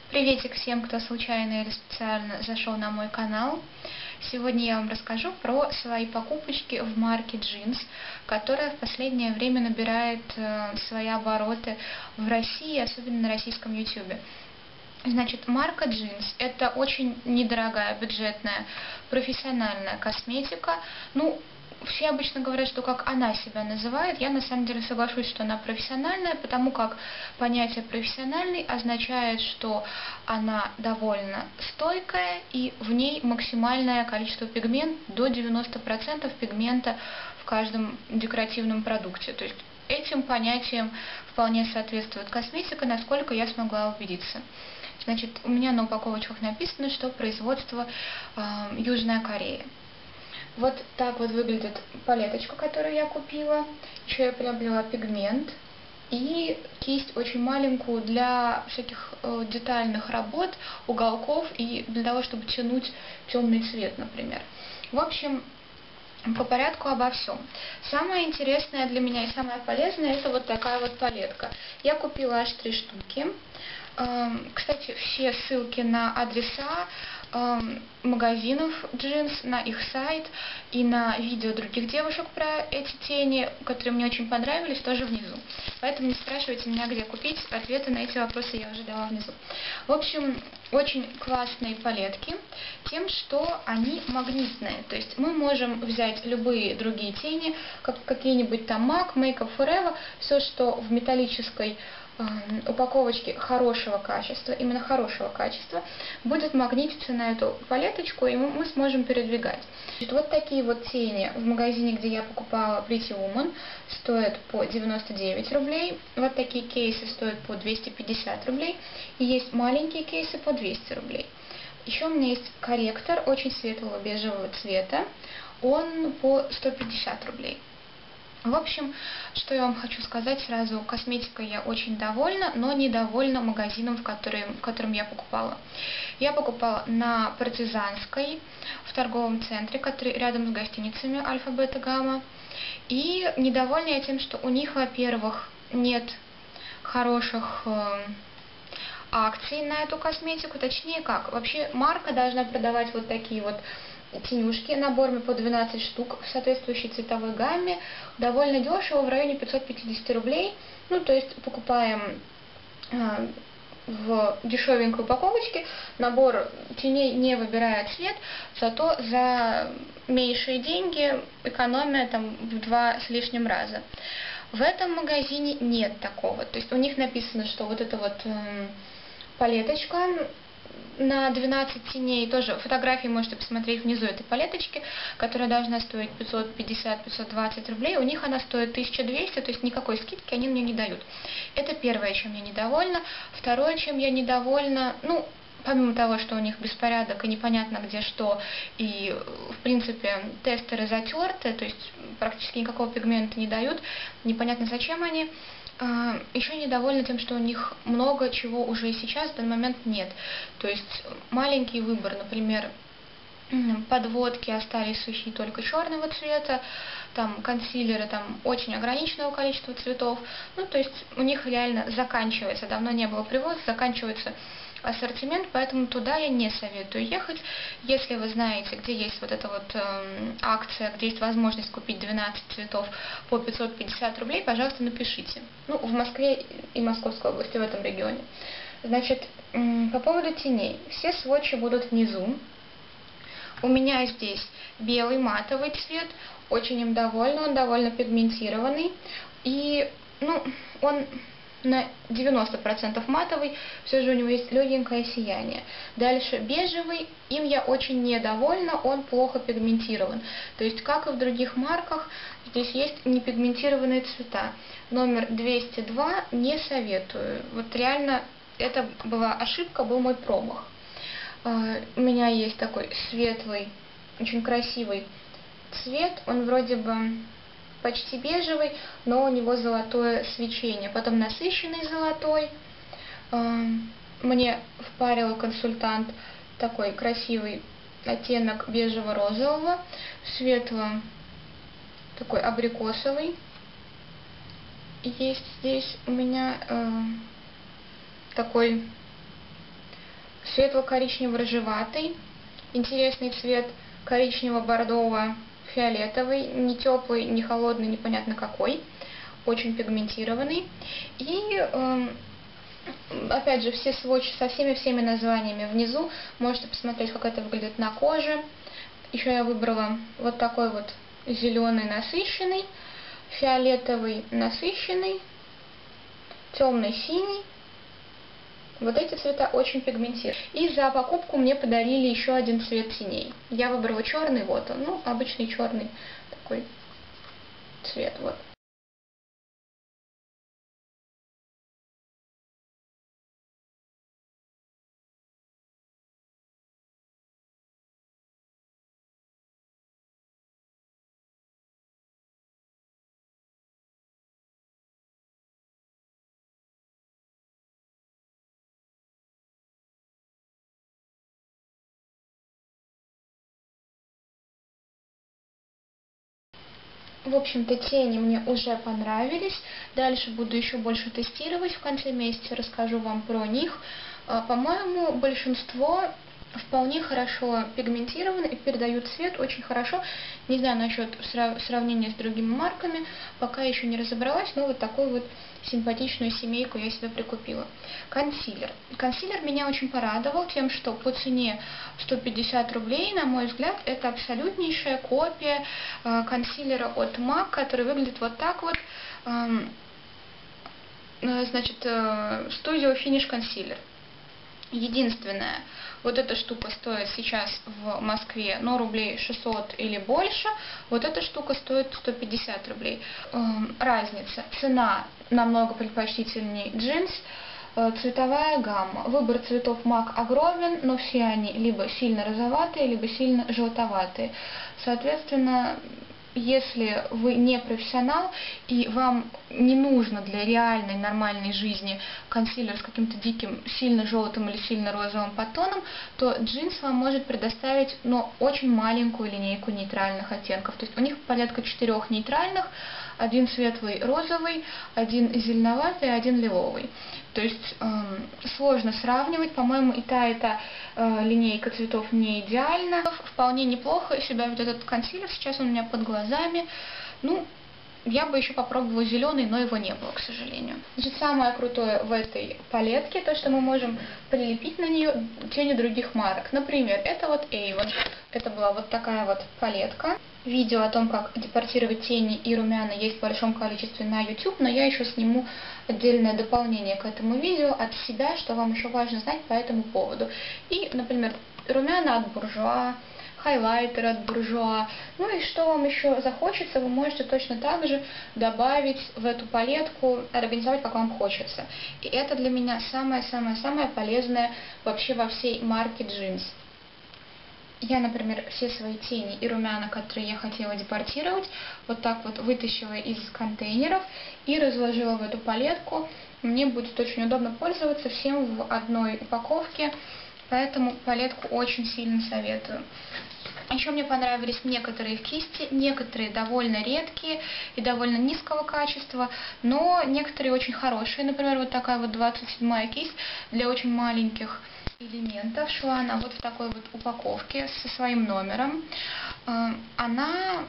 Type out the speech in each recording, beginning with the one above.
Приветик всем, кто случайно или специально зашел на мой канал. Сегодня я вам расскажу про свои покупочки в марке Джинс, которая в последнее время набирает свои обороты в России, особенно на российском YouTube. Значит, марка Джинс — это очень недорогая, бюджетная, профессиональная косметика. Все обычно говорят, что как она себя называет. Я на самом деле соглашусь, что она профессиональная, потому как понятие профессиональный означает, что она довольно стойкая и в ней максимальное количество пигмента, до 90% пигмента в каждом декоративном продукте. То есть этим понятиям вполне соответствует косметика, насколько я смогла убедиться. Значит, у меня на упаковочках написано, что производство Южная Корея. Вот так вот выглядит палеточка, которую я купила. Еще я приобрела пигмент и кисть очень маленькую для всяких детальных работ, уголков и для того, чтобы тянуть темный цвет, например. В общем, по порядку обо всем. Самое интересное для меня и самое полезное — это вот такая вот палетка. Я купила аж 3 штуки. Кстати, все ссылки на адреса магазинов Джинс, на их сайт и на видео других девушек про эти тени, которые мне очень понравились, тоже внизу. Поэтому не спрашивайте меня, где купить. Ответы на эти вопросы я уже дала внизу. В общем, очень классные палетки тем, что они магнитные. То есть мы можем взять любые другие тени, как какие-нибудь там MAC, Make Up Forever, все, что в металлической упаковочки хорошего качества, именно хорошего качества, будет магнититься на эту палеточку, и мы сможем передвигать. Вот такие вот тени в магазине, где я покупала Pretty Woman, стоят по 99 рублей. Вот такие кейсы стоят по 250 рублей. И есть маленькие кейсы по 200 рублей. Еще у меня есть корректор очень светлого бежевого цвета. Он по 150 рублей. В общем, что я вам хочу сказать сразу, косметикой я очень довольна, но недовольна магазином, в котором я покупала. Я покупала на Партизанской, в торговом центре, который рядом с гостиницами Альфа, Бета, Гамма. И недовольна я тем, что у них, во-первых, нет хороших акций на эту косметику, точнее как, вообще марка должна продавать вот такие вот тенюшки наборами по 12 штук в соответствующей цветовой гамме, довольно дешево, в районе 550 рублей. То есть покупаем в дешевенькой упаковочке набор теней, не выбирая цвет, зато за меньшие деньги экономия там в 2 с лишним раза. В этом магазине нет такого. То есть у них написано, что вот эта вот палеточка на 12 теней, тоже фотографии можете посмотреть внизу этой палеточки, которая должна стоить 550-520 рублей. У них она стоит 1200, то есть никакой скидки они мне не дают. Это первое, чем я недовольна. Второе, чем я недовольна, помимо того, что у них беспорядок и непонятно где что, и в принципе тестеры затерты, то есть практически никакого пигмента не дают, непонятно зачем они. Еще недовольна тем, что у них много чего уже и сейчас в данный момент нет. То есть маленький выбор, например, подводки остались сухие только черного цвета, там консилеры там очень ограниченного количества цветов. То есть у них реально заканчивается, давно не было привоза, заканчивается ассортимент, поэтому туда я не советую ехать. Если вы знаете, где есть вот эта вот акция, где есть возможность купить 12 цветов по 550 рублей, пожалуйста, напишите. В Москве и Московской области, в этом регионе. Значит, по поводу теней. Все сводчи будут внизу. У меня здесь белый матовый цвет, очень им довольна, он довольно пигментированный. И, он на 90% матовый, все же у него есть легенькое сияние. Дальше бежевый, им я очень недовольна, он плохо пигментирован. То есть, как и в других марках, здесь есть непигментированные цвета. Номер 202 не советую. Вот реально, это была ошибка, был мой промах. У меня есть такой светлый, очень красивый цвет, он вроде бы почти бежевый, но у него золотое свечение. Потом насыщенный золотой. Мне впарил консультант такой красивый оттенок бежево-розового, светло такой абрикосовый. Есть здесь у меня такой светло-коричнево-рыжеватый, интересный цвет, коричнево-бордово-фиолетовый, не теплый, не холодный, непонятно какой, очень пигментированный. И опять же, все сводчи со всеми названиями внизу. Можете посмотреть, как это выглядит на коже. Еще я выбрала вот такой вот зеленый насыщенный, фиолетовый насыщенный, темный синий. Вот эти цвета очень пигментированы. И за покупку мне подарили еще один цвет теней. Я выбрала черный, вот он, ну, обычный черный такой цвет, вот. В общем-то, тени мне уже понравились. Дальше буду еще больше тестировать. В конце месяца расскажу вам про них. По-моему, большинство вполне хорошо пигментированы и передают цвет очень хорошо. Не знаю насчет сравнения с другими марками, пока еще не разобралась, но вот такую вот симпатичную семейку я себе прикупила. Консилер. Консилер меня очень порадовал тем, что по цене 150 рублей, на мой взгляд, это абсолютнейшая копия консилера от MAC, который выглядит вот так вот. Значит, Studio Finish Concealer. Единственное, вот эта штука стоит сейчас в Москве, но рублей 600 или больше, вот эта штука стоит 150 рублей. Разница. Цена намного предпочтительнее джинс. Цветовая гамма. Выбор цветов MAC огромен, но все они либо сильно розоватые, либо сильно желтоватые. Соответственно, если вы не профессионал и вам не нужно для реальной нормальной жизни консилер с каким-то диким сильно желтым или сильно розовым подтоном, то джинс вам может предоставить, но очень маленькую линейку нейтральных оттенков. То есть у них порядка 4 нейтральных, один светлый розовый, один зеленоватый, один лиловый. То есть сложно сравнивать. По-моему, и та линейка цветов не идеальна. Вполне неплохо себя ведет этот консилер. Сейчас он у меня под глазами. Ну, я бы еще попробовала зеленый, но его не было, к сожалению. Значит, самое крутое в этой палетке, то, что мы можем прилепить на нее тени других марок. Например, это вот Avon. Это была вот такая вот палетка. Видео о том, как депортировать тени и румяна, есть в большом количестве на YouTube, но я еще сниму отдельное дополнение к этому видео от себя, что вам еще важно знать по этому поводу. И, например, румяна от Буржуа, хайлайтер от Буржуа. Ну и что вам еще захочется, вы можете точно так же добавить в эту палетку, организовать, как вам хочется. И это для меня самое-самое-самое полезное вообще во всей марке Джинс. Я, например, все свои тени и румяна, которые я хотела депортировать, вот так вот вытащила из контейнеров и разложила в эту палетку. Мне будет очень удобно пользоваться всем в одной упаковке, поэтому палетку очень сильно советую. Еще мне понравились некоторые в кисти, некоторые довольно редкие и довольно низкого качества, но некоторые очень хорошие. Например, вот такая вот 27-я кисть для очень маленьких элементов. Шла она вот в такой вот упаковке со своим номером. Она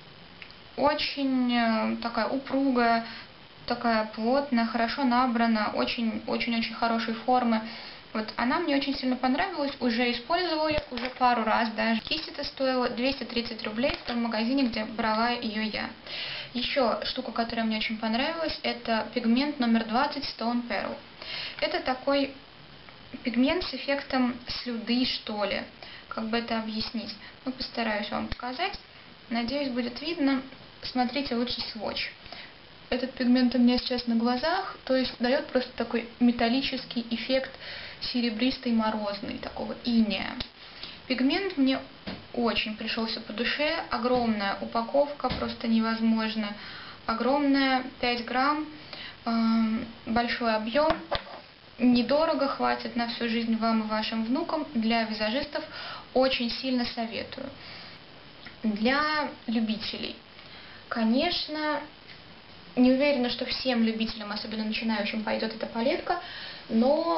очень такая упругая, такая плотная, хорошо набрана, очень-очень хорошей формы. Вот она мне очень сильно понравилась, уже использовала ее уже пару раз даже. Кисть эта стоила 230 рублей в том магазине, где брала ее я. Еще штука, которая мне очень понравилась, это пигмент номер 20 Stone Pearl. Это такой пигмент с эффектом слюды, что ли. Как бы это объяснить? Ну, постараюсь вам показать. Надеюсь, будет видно. Смотрите лучше сводч. Этот пигмент у меня сейчас на глазах, то есть дает просто такой металлический эффект серебристый, морозный, такого инея. Пигмент мне очень пришелся по душе. Огромная упаковка, просто невозможно. Огромная, 5 грамм, большой объем. Недорого, хватит на всю жизнь вам и вашим внукам. Для визажистов очень сильно советую. Для любителей, конечно, не уверена, что всем любителям, особенно начинающим, пойдет эта палетка, но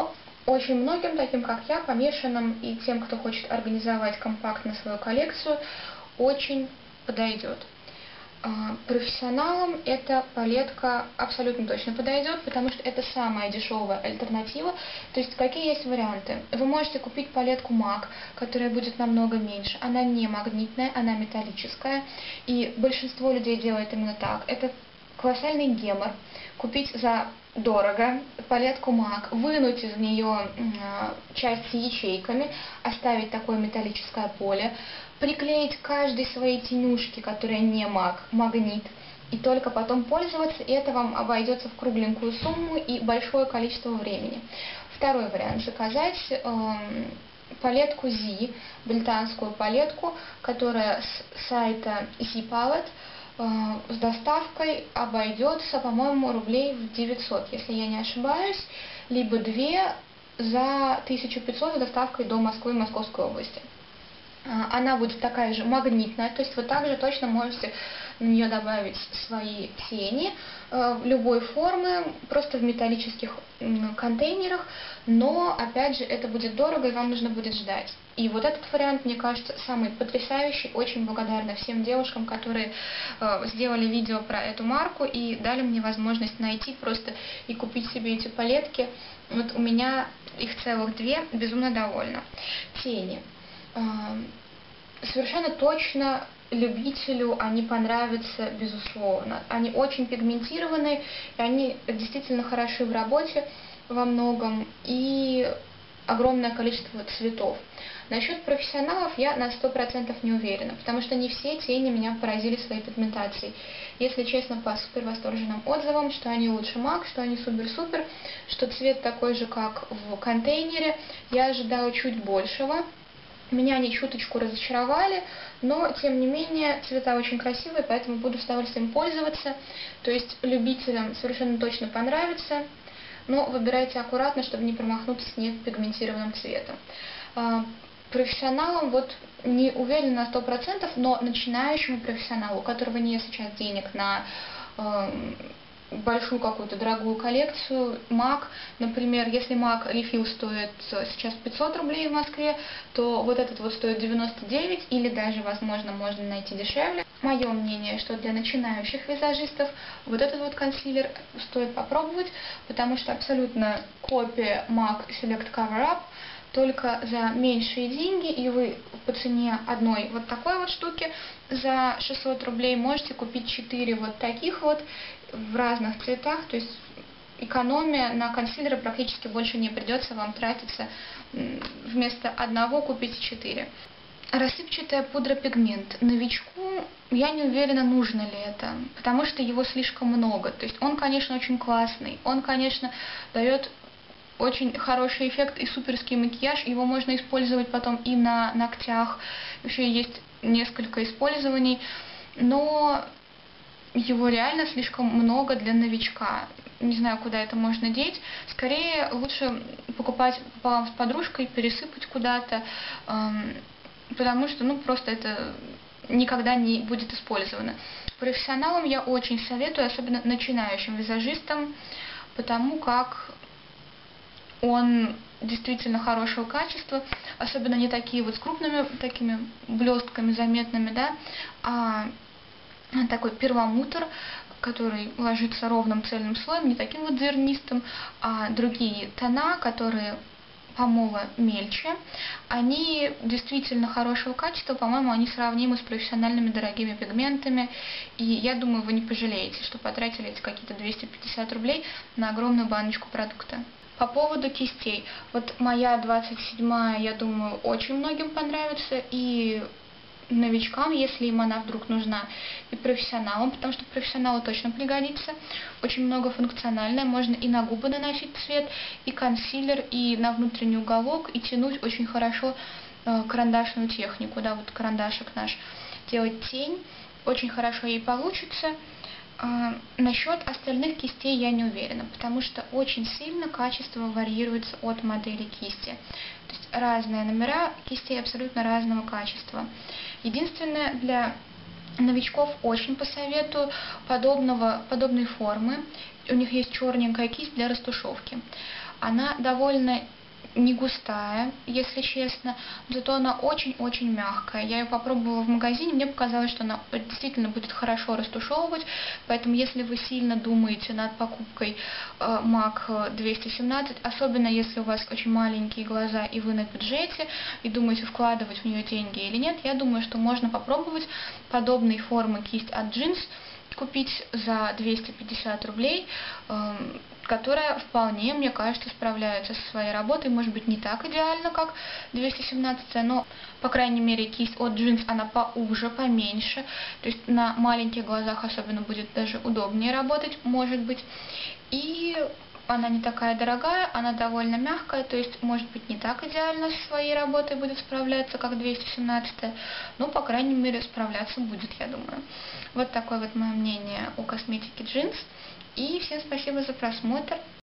очень многим, таким как я, помешанным и тем, кто хочет организовать компактно свою коллекцию, очень подойдет. Профессионалам эта палетка абсолютно точно подойдет, потому что это самая дешевая альтернатива. То есть какие есть варианты? Вы можете купить палетку MAC, которая будет намного меньше. Она не магнитная, она металлическая. И большинство людей делает именно так. Это колоссальный гемор. Купить за дорого палетку MAC, вынуть из нее часть с ячейками, оставить такое металлическое поле, приклеить к каждой своей тенюшке, которая не MAC, магнит, и только потом пользоваться, и это вам обойдется в кругленькую сумму и большое количество времени. Второй вариант – заказать палетку Z, британскую палетку, которая с сайта Z-Palette, с доставкой обойдется, по-моему, рублей в 900, если я не ошибаюсь, либо 2 за 1500 с доставкой до Москвы и Московской области. Она будет такая же магнитная, то есть вы также точно можете на нее добавить свои тени любой формы, просто в металлических контейнерах, но опять же это будет дорого и вам нужно будет ждать. И вот этот вариант, мне кажется, самый потрясающий. Очень благодарна всем девушкам, которые сделали видео про эту марку и дали мне возможность найти просто и купить себе эти палетки. Вот у меня их целых 2, безумно довольна. Тени. Совершенно точно любителю они понравятся, безусловно. Они очень пигментированные, и они действительно хороши в работе во многом, и огромное количество цветов. Насчет профессионалов я на 100% не уверена, потому что не все тени меня поразили своей пигментацией. Если честно, по супер восторженным отзывам, что они лучше MAC, что они супер-супер, что цвет такой же, как в контейнере, я ожидала чуть большего. Меня они чуточку разочаровали, но, тем не менее, цвета очень красивые, поэтому буду с удовольствием пользоваться. То есть любителям совершенно точно понравится, но выбирайте аккуратно, чтобы не промахнуться с непигментированным цветом. Профессионалам вот не уверена на 100%, но начинающему профессионалу, у которого нет сейчас денег на большую какую-то дорогую коллекцию, MAC, например, если MAC Refill стоит сейчас 500 рублей в Москве, то вот этот вот стоит 99 или даже, возможно, можно найти дешевле. Мое мнение, что для начинающих визажистов вот этот вот консилер стоит попробовать, потому что абсолютно копия MAC Select Cover Up, только за меньшие деньги, и вы по цене одной вот такой вот штуки за 600 рублей можете купить 4 вот таких вот в разных цветах, то есть экономия на консилеры практически больше не придется вам тратиться, вместо одного купить 4. Рассыпчатая пудра-пигмент. Новичку я не уверена, нужно ли это, потому что его слишком много. То есть он, конечно, очень классный, он, конечно, дает очень хороший эффект и суперский макияж. Его можно использовать потом и на ногтях. Вообще есть несколько использований. Но его реально слишком много для новичка. Не знаю, куда это можно деть. Скорее, лучше покупать пополам с подружкой, пересыпать куда-то, потому что, просто это никогда не будет использовано. Профессионалам я очень советую, особенно начинающим визажистам, потому как он действительно хорошего качества, особенно не такие вот с крупными такими блестками заметными, да, а такой перламутр, который ложится ровным цельным слоем, не таким вот зернистым, а другие тона, которые помола мельче, они действительно хорошего качества, по-моему, они сравнимы с профессиональными дорогими пигментами, и я думаю, вы не пожалеете, что потратили эти какие-то 250 рублей на огромную баночку продукта. По поводу кистей. Вот моя 27-я, я думаю, очень многим понравится, и новичкам, если им она вдруг нужна, и профессионалам, потому что профессионалу точно пригодится. Очень многофункциональная, можно и на губы наносить цвет, и консилер, и на внутренний уголок, и тянуть очень хорошо карандашную технику, да, вот карандашик наш, делать тень, очень хорошо ей получится. Насчет остальных кистей я не уверена, потому что очень сильно качество варьируется от модели кисти. То есть разные номера кистей абсолютно разного качества. Единственное, для новичков очень посоветую подобной формы. У них есть черненькая кисть для растушевки. Она довольно не густая, если честно, зато она очень-очень мягкая. Я ее попробовала в магазине, мне показалось, что она действительно будет хорошо растушевывать, поэтому если вы сильно думаете над покупкой MAC 217, особенно если у вас очень маленькие глаза и вы на бюджете, и думаете, вкладывать в нее деньги или нет, я думаю, что можно попробовать подобной формы кисть от Джинс купить за 250 рублей, которая вполне, мне кажется, справляется со своей работой. Может быть, не так идеально, как 217, но, по крайней мере, кисть от Джинс, она поуже, поменьше. То есть на маленьких глазах особенно будет даже удобнее работать, может быть. И она не такая дорогая, она довольно мягкая, то есть, может быть, не так идеально со своей работой будет справляться, как 217, но, по крайней мере, справляться будет, я думаю. Вот такое вот мое мнение о косметике Джинс. И всем спасибо за просмотр.